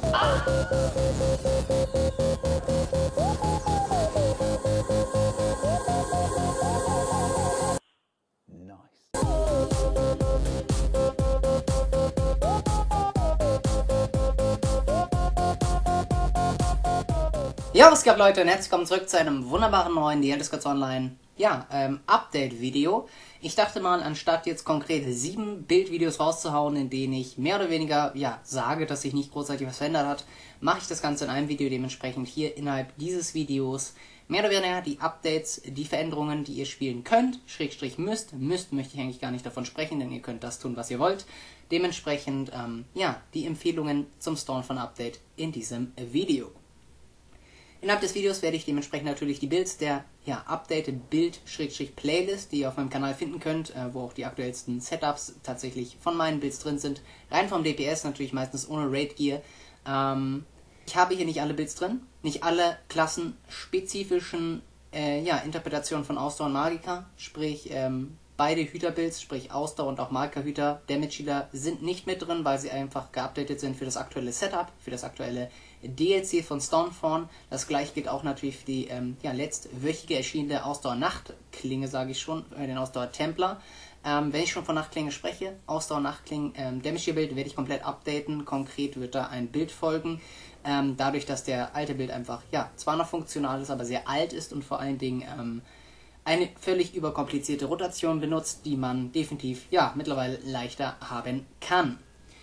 Ja, was geht, Leute, und herzlich willkommen zurück zu einem wunderbaren neuen The Elder Scrolls Online Update-Video. Ich dachte mal, anstatt jetzt konkret 7 Bildvideos rauszuhauen, in denen ich mehr oder weniger sage, dass sich nicht großartig was verändert hat, mache ich das Ganze in einem Video, dementsprechend hier innerhalb dieses Videos mehr oder weniger die Updates, die Veränderungen, die ihr spielen könnt, Schrägstrich müsst möchte ich eigentlich gar nicht davon sprechen, denn ihr könnt das tun, was ihr wollt. Dementsprechend, die Empfehlungen zum Storm von Update in diesem Video. Innerhalb des Videos werde ich dementsprechend natürlich die Builds der Updated Build-Playlist, die ihr auf meinem Kanal finden könnt, wo auch die aktuellsten Setups tatsächlich von meinen Builds drin sind. Rein vom DPS, natürlich meistens ohne Raid Gear. Ich habe hier nicht alle Builds drin, nicht alle klassenspezifischen Interpretationen von Ausdauer und Magika, sprich beide Hüter-Builds, sprich Ausdauer und auch Magika-Hüter, Damage-Healer sind nicht mit drin, weil sie einfach geupdatet sind für das aktuelle Setup, für das aktuelle DLC von Stormthorn. Das gleiche gilt auch natürlich für die letztwöchige erschienene Ausdauer-Nachtklinge, sage ich schon, den Ausdauer-Templer. Wenn ich schon von Nachtklinge spreche, Ausdauer-Nachtklinge, Damage-Build werde ich komplett updaten. Konkret wird da ein Bild folgen. Dadurch, dass der alte Bild einfach, zwar noch funktional ist, aber sehr alt ist und vor allen Dingen eine völlig überkomplizierte Rotation benutzt, die man definitiv, mittlerweile leichter haben kann.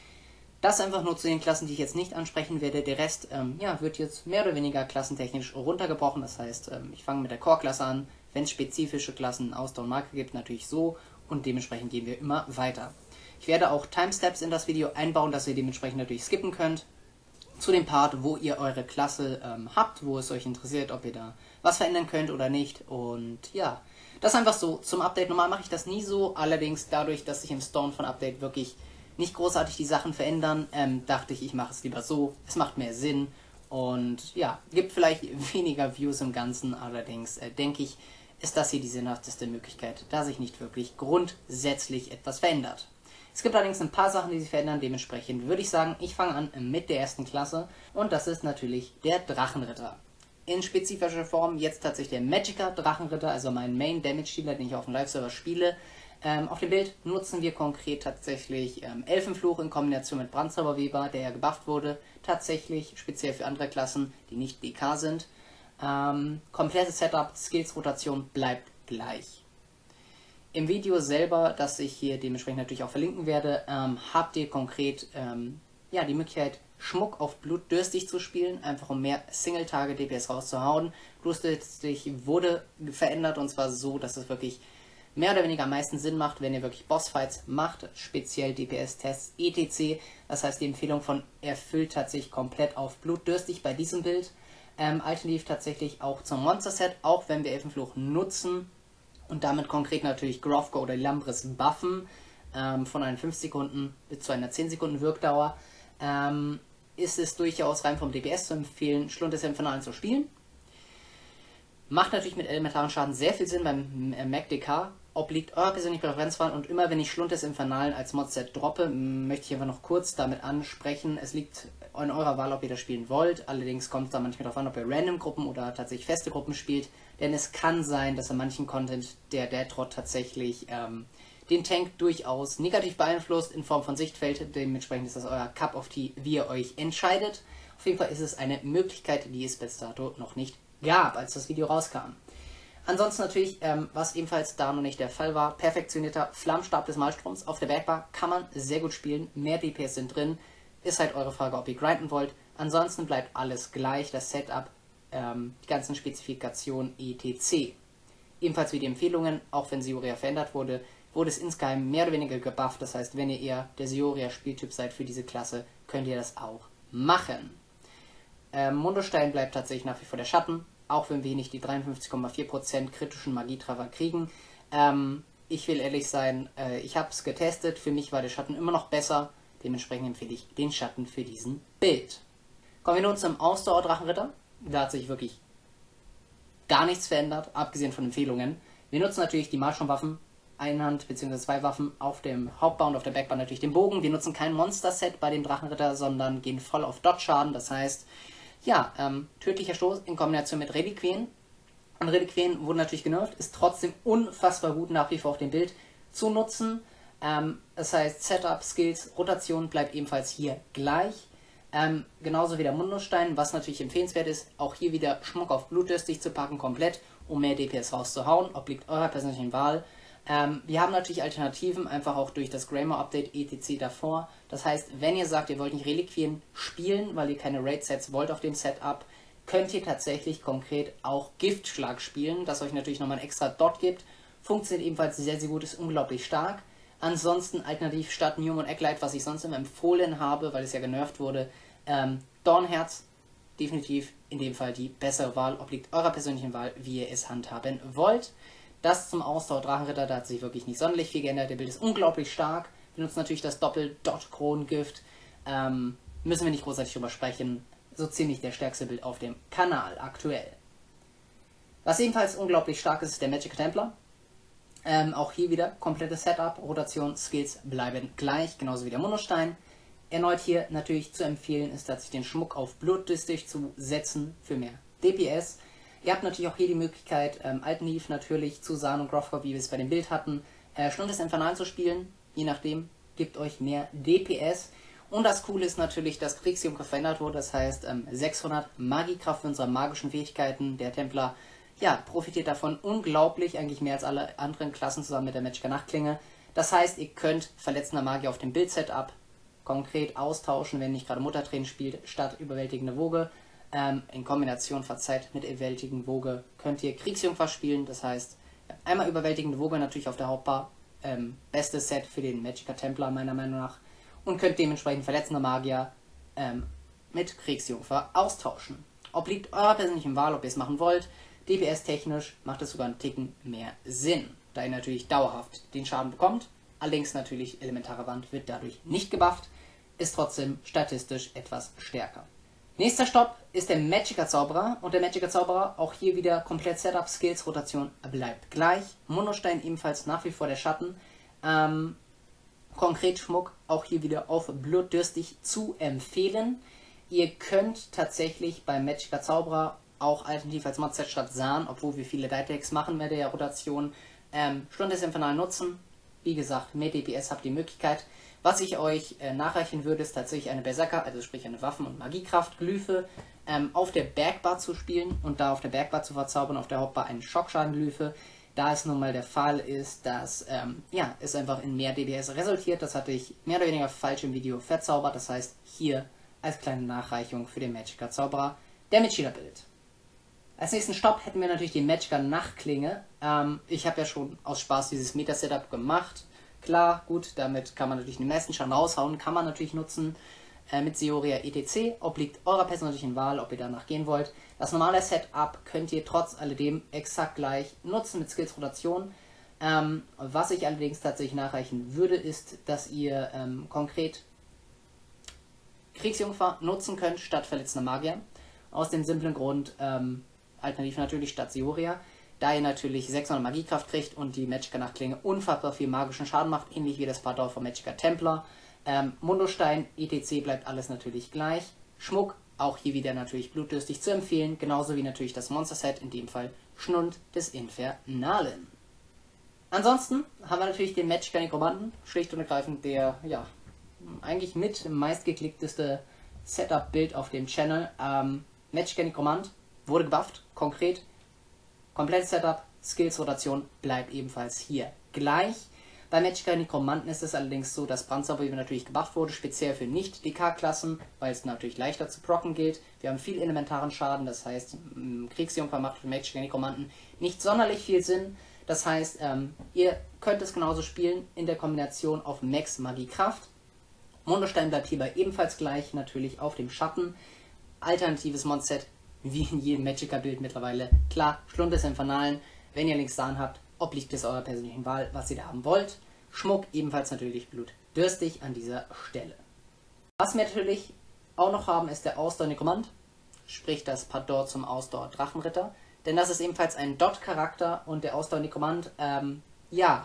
Das einfach nur zu den Klassen, die ich jetzt nicht ansprechen werde. Der Rest, wird jetzt mehr oder weniger klassentechnisch runtergebrochen. Das heißt, ich fange mit der Core-Klasse an. Wenn es spezifische Klassen, Ausdauer und Marke gibt, natürlich so. Und dementsprechend gehen wir immer weiter. Ich werde auch Timesteps in das Video einbauen, dass ihr dementsprechend natürlich skippen könnt. Zu dem Part, wo ihr eure Klasse habt, wo es euch interessiert, ob ihr da was verändern könnt oder nicht. Und ja, das einfach so zum Update. Normal mache ich das nie so. Allerdings dadurch, dass sich im Storm von Update wirklich nicht großartig die Sachen verändern, dachte ich mache es lieber so. Es macht mehr Sinn und gibt vielleicht weniger Views im Ganzen. Allerdings denke ich, ist das hier die sinnhafteste Möglichkeit, da sich nicht wirklich grundsätzlich etwas verändert. Es gibt allerdings ein paar Sachen, die sich verändern. Dementsprechend würde ich sagen, ich fange an mit der ersten Klasse und das ist natürlich der Drachenritter. In spezifischer Form jetzt tatsächlich der Magicka Drachenritter, also mein Main Damage Dealer, den ich auf dem Live-Server spiele. Auf dem Bild nutzen wir konkret tatsächlich Elfenfluch in Kombination mit Brandzauberweber, der ja gebufft wurde, tatsächlich speziell für andere Klassen, die nicht DK sind. Komplettes Setup, Skills-Rotation bleibt gleich. Im Video selber, das ich hier dementsprechend natürlich auch verlinken werde, habt ihr konkret die Möglichkeit, Schmuck auf Blutdürstig zu spielen, einfach um mehr Single-Tage DPS rauszuhauen. Blutdürstig wurde verändert und zwar so, dass es wirklich mehr oder weniger am meisten Sinn macht, wenn ihr wirklich Bossfights macht, speziell DPS-Tests, etc. Das heißt, die Empfehlung von erfüllt tatsächlich komplett auf Blutdürstig bei diesem Bild. Alternativ tatsächlich auch zum Monster-Set, auch wenn wir Elfenfluch nutzen und damit konkret natürlich Grofgo oder Lambris buffen, von einer 5 Sekunden bis zu einer 10 Sekunden Wirkdauer, ist es durchaus rein vom DPS zu empfehlen, Schlund des Infernalen zu spielen. Macht natürlich mit elementaren Schaden sehr viel Sinn beim MacDK, obliegt eurer persönlichen Präferenzwahl und immer wenn ich Schlund des Infernalen als Modset droppe, möchte ich einfach noch kurz damit ansprechen, es liegt an eurer Wahl, ob ihr das spielen wollt, allerdings kommt es da manchmal darauf an, ob ihr Random-Gruppen oder tatsächlich feste Gruppen spielt, denn es kann sein, dass in manchen Content der Deadrot tatsächlich den Tank durchaus negativ beeinflusst in Form von Sichtfeld, dementsprechend ist das euer Cup of Tea, wie ihr euch entscheidet. Auf jeden Fall ist es eine Möglichkeit, die es bis dato noch nicht gab, als das Video rauskam. Ansonsten natürlich, was ebenfalls da noch nicht der Fall war, perfektionierter Flammstab des Malstroms auf der Bergbar kann man sehr gut spielen, mehr DPS sind drin, ist halt eure Frage, ob ihr grinden wollt. Ansonsten bleibt alles gleich, das Setup, die ganzen Spezifikationen etc. Ebenfalls wie die Empfehlungen, auch wenn Sioria verändert wurde, wurde es insgeheim mehr oder weniger gebufft, das heißt, wenn ihr eher der Sioria-Spieltyp seid für diese Klasse, könnt ihr das auch machen. Mundostein bleibt tatsächlich nach wie vor der Schatten, auch wenn wir nicht die 53,4% kritischen Magietreffer kriegen. Ich will ehrlich sein, ich habe es getestet, für mich war der Schatten immer noch besser, dementsprechend empfehle ich den Schatten für diesen Bild. Kommen wir nun zum Ausdauer-Drachenritter, da hat sich wirklich gar nichts verändert, abgesehen von Empfehlungen. Wir nutzen natürlich die Marschallwaffen, Einhand bzw. zwei Waffen, auf dem Hauptbau und auf der Backbar natürlich den Bogen. Wir nutzen kein Monster-Set bei dem Drachenritter, sondern gehen voll auf Dodge-Schaden. Das heißt, ja, tödlicher Stoß in Kombination mit Reliquien. Und Reliquien wurden natürlich genervt, ist trotzdem unfassbar gut nach wie vor auf dem Bild zu nutzen. Das heißt, Setup, Skills, Rotation bleibt ebenfalls hier gleich. Genauso wie der Mundostein, was natürlich empfehlenswert ist, auch hier wieder Schmuck auf blutdürstig zu packen, komplett, um mehr DPS rauszuhauen, obliegt eurer persönlichen Wahl. Wir haben natürlich Alternativen, einfach auch durch das Grammar Update etc. davor. Das heißt, wenn ihr sagt, ihr wollt nicht Reliquien spielen, weil ihr keine Raid-Sets wollt auf dem Setup, könnt ihr tatsächlich konkret auch Giftschlag spielen, das euch natürlich nochmal ein extra Dot gibt. Funktioniert ebenfalls sehr, sehr gut, ist unglaublich stark. Ansonsten alternativ statt New Moon Egglight, was ich sonst immer empfohlen habe, weil es ja genervt wurde, Dornherz, definitiv in dem Fall die bessere Wahl, obliegt eurer persönlichen Wahl, wie ihr es handhaben wollt. Das zum Ausdauer Drachenritter, da hat sich wirklich nicht sonderlich viel geändert. Der Bild ist unglaublich stark. Wir nutzen natürlich das Doppel-Dot-Kronengift. Müssen wir nicht großartig drüber sprechen. So ziemlich der stärkste Bild auf dem Kanal aktuell. Was ebenfalls unglaublich stark ist, ist der Magic Templar. Auch hier wieder komplettes Setup, Rotation, Skills bleiben gleich, genauso wie der Mundostein. Erneut hier natürlich zu empfehlen ist tatsächlich den Schmuck auf blutdürstig zu setzen für mehr DPS. Ihr habt natürlich auch hier die Möglichkeit, Altenleaf natürlich zu Zaan und Grofkop, wie wir es bei dem Bild hatten, Stunde des Infernalen zu spielen. Je nachdem, gibt euch mehr DPS. Und das Coole ist natürlich, dass Kriegsjunker verändert wurde. Das heißt, 600 Magiekraft für unsere magischen Fähigkeiten. Der Templer, ja, profitiert davon unglaublich, eigentlich mehr als alle anderen Klassen zusammen mit der Magicka Nachtklinge. Das heißt, ihr könnt verletzender Magier auf dem Bildsetup konkret austauschen, wenn nicht gerade Muttertränen spielt, statt überwältigende Woge. In Kombination, verzeiht, mit überwältigende Woge könnt ihr Kriegsjungfer spielen. Das heißt, einmal überwältigende Woge natürlich auf der Hauptbar. Bestes Set für den Magicka Templar meiner Meinung nach. Und könnt dementsprechend verletzende Magier mit Kriegsjungfer austauschen. Obliegt eurer persönlichen Wahl, ob ihr es machen wollt. DPS-technisch macht es sogar einen Ticken mehr Sinn, da ihr natürlich dauerhaft den Schaden bekommt. Allerdings natürlich elementare Wand wird dadurch nicht gebufft, ist trotzdem statistisch etwas stärker. Nächster Stopp ist der Magicka Zauberer und der Magicka Zauberer, auch hier wieder komplett Setup, Skills, Rotation bleibt gleich. Mundostein ebenfalls nach wie vor der Schatten. Konkret Schmuck, auch hier wieder auf blutdürstig zu empfehlen. Ihr könnt tatsächlich beim Magicka Zauberer auch alternativ als Modset statt Zaan, obwohl wir viele Ditex machen mit der Rotation, Stunde des Infernalen nutzen. Wie gesagt, mehr DPS habt ihr die Möglichkeit. Was ich euch nachreichen würde, ist tatsächlich eine Berserker, also sprich eine Waffen- und Magiekraft, Glyphe, auf der Bergbar zu spielen und da auf der Bergbar zu verzaubern, auf der Hauptbar einen Schockschaden-Glyphe. Da es nun mal der Fall ist, dass ja, es einfach in mehr DPS resultiert. Das hatte ich mehr oder weniger falsch im Video verzaubert. Das heißt, hier als kleine Nachreichung für den Magicka Zauberer, der mit Shieler-Bild. Als nächsten Stopp hätten wir natürlich die Magicka Nachtklinge. Ich habe ja schon aus Spaß dieses Meta-Setup gemacht. Klar, gut, damit kann man natürlich den meisten Schaden raushauen, kann man natürlich nutzen mit Sioria etc. Obliegt eurer persönlichen Wahl, ob ihr danach gehen wollt. Das normale Setup könnt ihr trotz alledem exakt gleich nutzen mit Skills Rotation. Was ich allerdings tatsächlich nachreichen würde, ist, dass ihr konkret Kriegsjungfer nutzen könnt statt verletzender Magier. Aus dem simplen Grund, alternativ natürlich statt Sioria, da ihr natürlich 600 Magiekraft kriegt und die Magicka Nachtklinge unfassbar viel magischen Schaden macht, ähnlich wie das Pardor vom Magicka Templar. Mundostein, etc. bleibt alles natürlich gleich. Schmuck, auch hier wieder natürlich blutdürstig zu empfehlen, genauso wie natürlich das Monster-Set, in dem Fall Schnund des Infernalen. Ansonsten haben wir natürlich den Magicka Nekromanten, schlicht und ergreifend der, ja, eigentlich mit meistgeklickteste Setup-Bild auf dem Channel. Magicka Nekromant wurde gebufft, konkret. Komplettes Setup, Skills, Rotation bleibt ebenfalls hier gleich. Bei Magicka Nekromanten ist es allerdings so, dass Brandzauber natürlich gebufft wurde, speziell für Nicht-DK-Klassen, weil es natürlich leichter zu procken gilt. Wir haben viel elementaren Schaden, das heißt, Kriegsjungfer macht für Magicka Nekromanten nicht sonderlich viel Sinn. Das heißt, ihr könnt es genauso spielen in der Kombination auf Max Magiekraft. Mundostein bleibt hierbei ebenfalls gleich, natürlich auf dem Schatten. Alternatives Mod-Set, wie in jedem Magicka-Bild mittlerweile. Klar, Schlund des Infernalen, wenn ihr links Zaan habt, obliegt es eurer persönlichen Wahl, was ihr da haben wollt. Schmuck ebenfalls natürlich blutdürstig an dieser Stelle. Was wir natürlich auch noch haben, ist der Ausdauer Nekromant, sprich das Pardor zum Ausdauer Drachenritter. Denn das ist ebenfalls ein Dot-Charakter und der Ausdauer Nekromant, ja,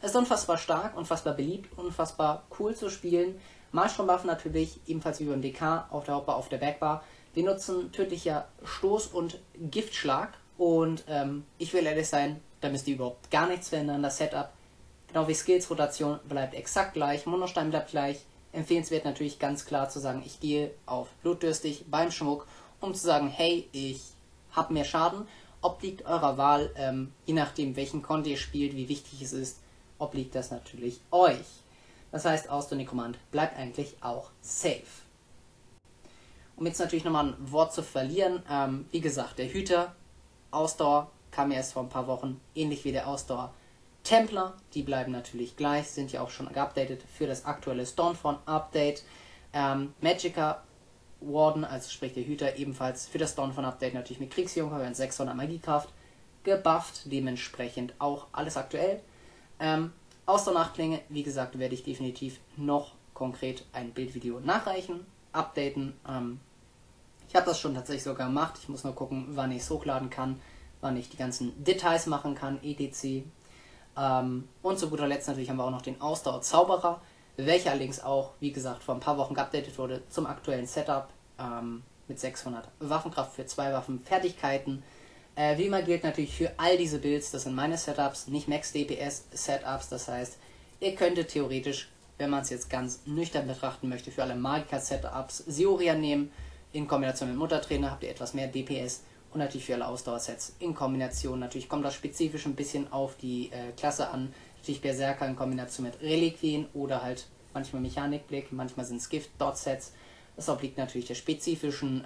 Es ist unfassbar stark, unfassbar beliebt, unfassbar cool zu spielen. Malstromwaffen natürlich, ebenfalls wie beim DK, auf der Hauptbar, auf der Backbar. Wir nutzen tödlicher Stoß und Giftschlag. Und ich will ehrlich sein, da müsst ihr überhaupt gar nichts verändern. Das Setup, genau wie Skills-Rotation, bleibt exakt gleich. Monostein bleibt gleich. Empfehlenswert natürlich ganz klar zu sagen, ich gehe auf blutdürstig beim Schmuck, um zu sagen, hey, ich habe mehr Schaden. Obliegt eurer Wahl, je nachdem welchen Konto ihr spielt, wie wichtig es ist, obliegt das natürlich euch. Das heißt, Ausdauer-Nekromant bleibt eigentlich auch safe. Um jetzt natürlich nochmal ein Wort zu verlieren, wie gesagt, der Hüter, Ausdauer, kam erst vor ein paar Wochen, ähnlich wie der Ausdauer-Templer, die bleiben natürlich gleich, sind ja auch schon geupdatet für das aktuelle Stormfront-Update. Magicka Warden, also sprich der Hüter, ebenfalls für das Stormfront-Update natürlich mit Kriegsjungfer und 600 Magiekraft gebufft, dementsprechend auch alles aktuell. Ausdauer-Nachklinge, wie gesagt, werde ich definitiv noch konkret ein Bildvideo nachreichen, updaten. Ich habe das schon tatsächlich sogar gemacht. Ich muss nur gucken, wann ich es hochladen kann, wann ich die ganzen Details machen kann, etc. Und zu guter Letzt natürlich haben wir auch noch den Ausdauer-Zauberer, welcher allerdings auch, wie gesagt, vor ein paar Wochen geupdatet wurde zum aktuellen Setup mit 600 Waffenkraft für 2 Waffenfertigkeiten. Wie immer gilt natürlich für all diese Builds, das sind meine Setups, nicht Max-DPS-Setups, das heißt, ihr könntet theoretisch, wenn man es jetzt ganz nüchtern betrachten möchte, für alle Magika-Setups Sioria nehmen. In Kombination mit Muttertrainer habt ihr etwas mehr DPS und natürlich für alle Ausdauersets in Kombination. Natürlich kommt das spezifisch ein bisschen auf die Klasse an. Natürlich Berserker in Kombination mit Reliquien oder halt manchmal Mechanikblick, manchmal sind es Gift-Dot-Sets. Das obliegt natürlich der spezifischen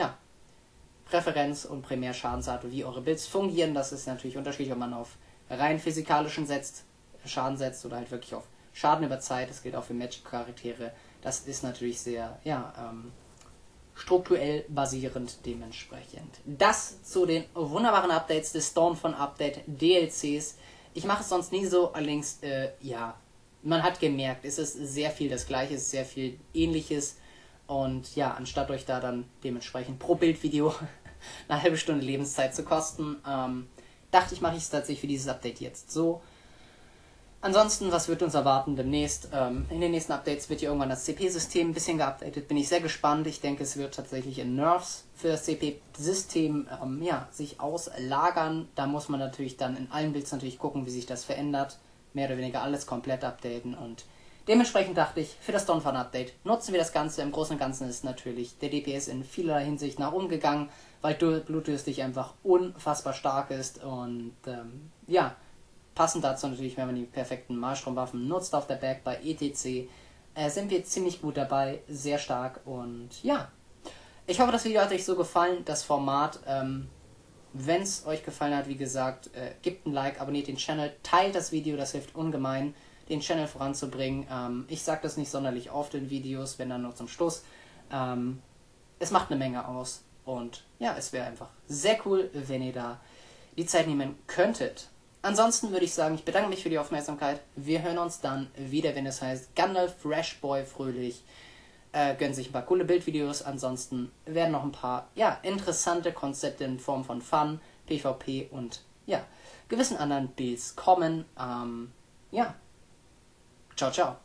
Präferenz und Primärschadensart, wie eure Builds fungieren. Das ist natürlich unterschiedlich, ob man auf rein physikalischen Schaden setzt oder halt wirklich auf Schaden über Zeit. Das gilt auch für Magic-Charaktere. Das ist natürlich sehr, strukturell basierend dementsprechend. Das zu den wunderbaren Updates des Stormfront Update DLCs. Ich mache es sonst nie so, allerdings, man hat gemerkt, es ist sehr viel das Gleiche, es ist sehr viel Ähnliches. Und ja, anstatt euch da dann dementsprechend pro Bildvideo eine halbe Stunde Lebenszeit zu kosten, dachte ich, mache ich es tatsächlich für dieses Update jetzt so. Ansonsten, was wird uns erwarten demnächst? In den nächsten Updates wird hier irgendwann das CP-System ein bisschen geupdatet. Bin ich sehr gespannt. Ich denke, es wird tatsächlich in Nerfs für das CP-System sich auslagern. Da muss man natürlich dann in allen Builds natürlich gucken, wie sich das verändert. Mehr oder weniger alles komplett updaten. Und dementsprechend dachte ich, für das Stormfront-Update nutzen wir das Ganze. Im Großen und Ganzen ist natürlich der DPS in vielerlei Hinsicht nach oben gegangen, weil blutdürstig einfach unfassbar stark ist. Und passend dazu natürlich, wenn man die perfekten Malstromwaffen nutzt auf der Back bei ETC, sind wir ziemlich gut dabei, sehr stark. Und ja, ich hoffe, das Video hat euch so gefallen, das Format. Wenn es euch gefallen hat, wie gesagt, gebt ein Like, abonniert den Channel, teilt das Video, das hilft ungemein, den Channel voranzubringen. Ich sage das nicht sonderlich oft in Videos, wenn dann nur zum Schluss. Es macht eine Menge aus und ja, es wäre einfach sehr cool, wenn ihr da die Zeit nehmen könntet. Ansonsten würde ich sagen, ich bedanke mich für die Aufmerksamkeit. Wir hören uns dann wieder, wenn es heißt Gandalf Fresh Boy Fröhlich. Gönnen sich ein paar coole Bildvideos. Ansonsten werden noch ein paar interessante Konzepte in Form von Fun, PvP und gewissen anderen Builds kommen. Ciao, ciao.